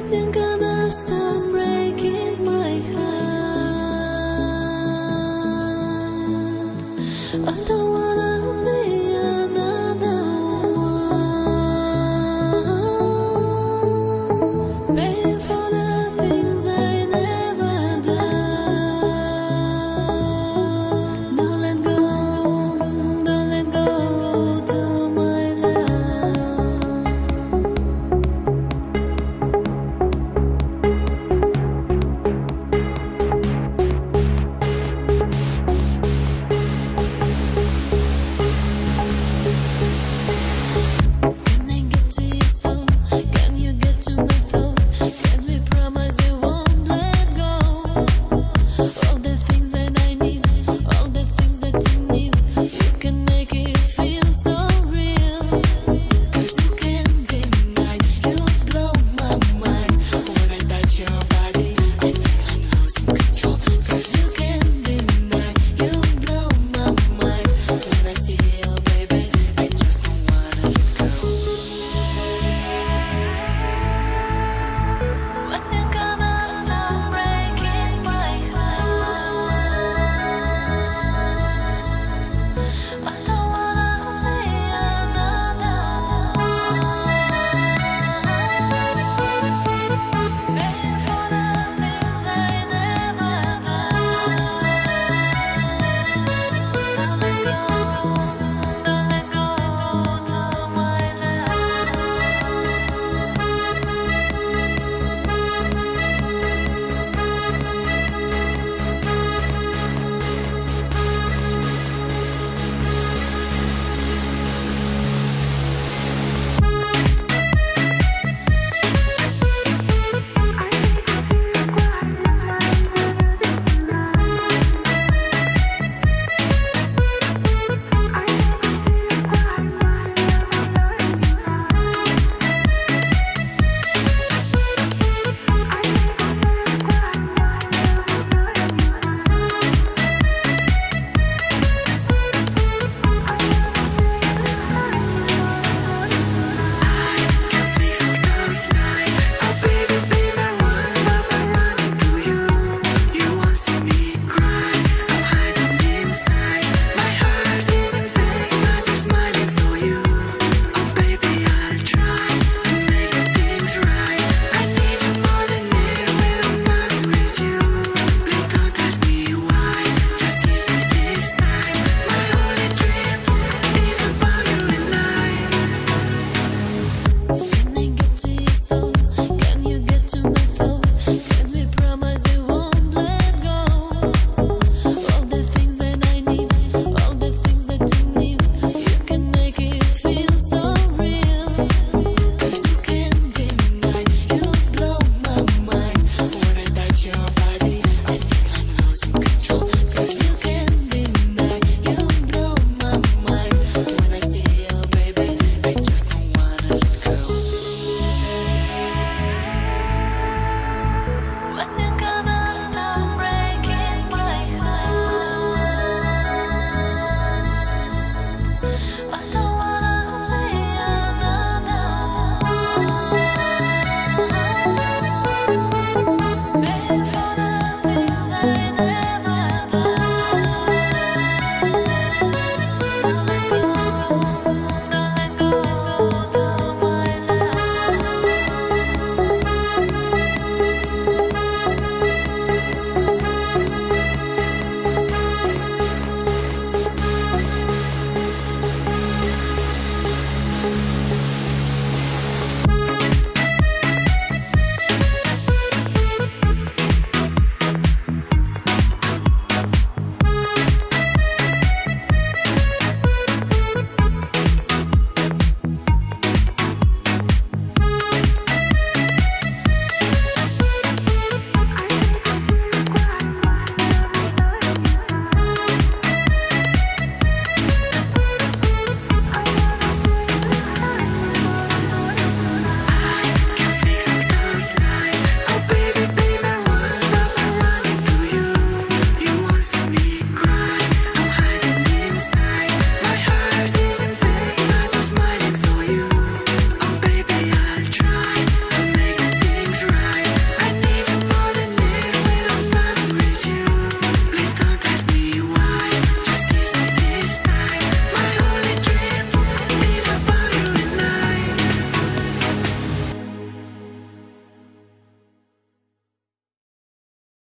When you're gonna stop breaking my heart? I don't wanna be another one. Paying for the things I never done. Don't let go to my love. When I get to your soul, can you get to my throat? Can we promise we won't let go? All the things that I need, all the things that you need, you can make it feel so real. 'Cause you can't deny, you've blown my mind. When I touch your body, I feel I'm losing control. 'Cause you can't deny, you've blown my mind. When I see you, baby, I just don't wanna let go. When you're gonna stop breaking my heart? I don't wanna be another one. Paying for the things I never done. Don't let go to my love. When I get to your soul, can you get to my throat? Can we promise we won't let go? All the things that I need, all the things that you need, you can make it feel so real. 'Cause you can't deny, you've blown my mind. When I touch your body, I feel I'm losing control. 'Cause you can't deny, you've blown my mind. When I see you, baby, I just don't wanna let go. When you're gonna stop breaking my heart? I don't wanna be another one. Paying for the things I never done. Don't let go to my love.